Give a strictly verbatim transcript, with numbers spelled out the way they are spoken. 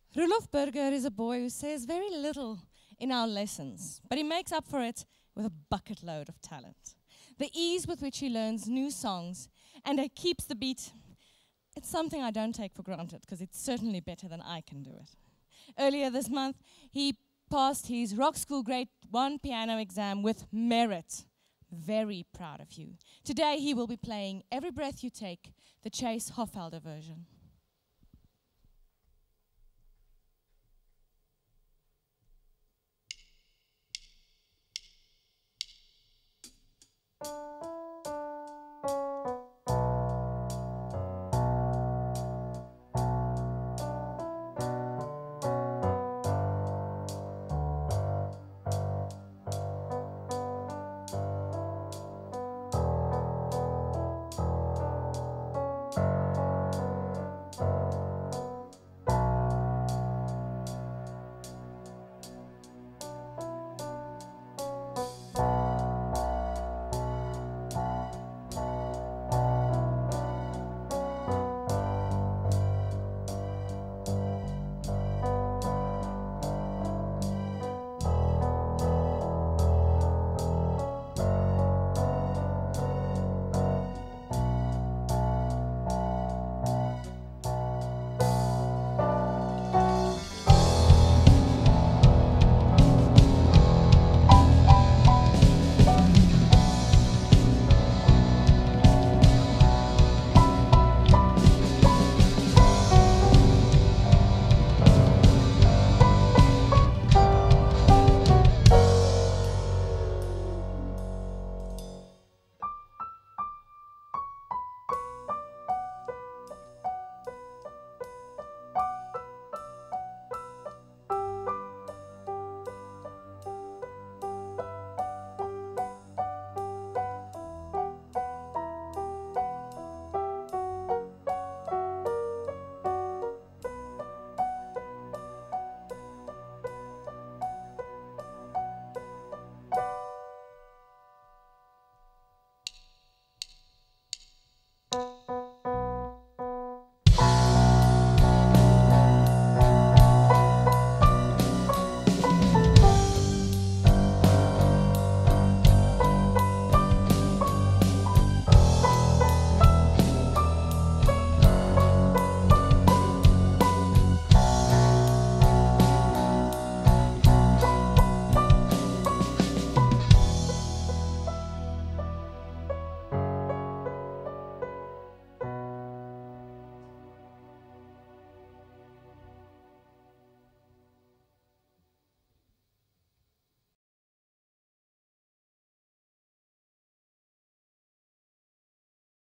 Roelof is a boy who says very little in our lessons, but he makes up for it with a bucket load of talent. The ease with which he learns new songs and he keeps the beat, it's something I don't take for granted because it's certainly better than I can do it. Earlier this month, he passed his Rock School Grade one piano exam with merit. Very proud of you. Today he will be playing Every Breath You Take, the Chase Hoffelder version.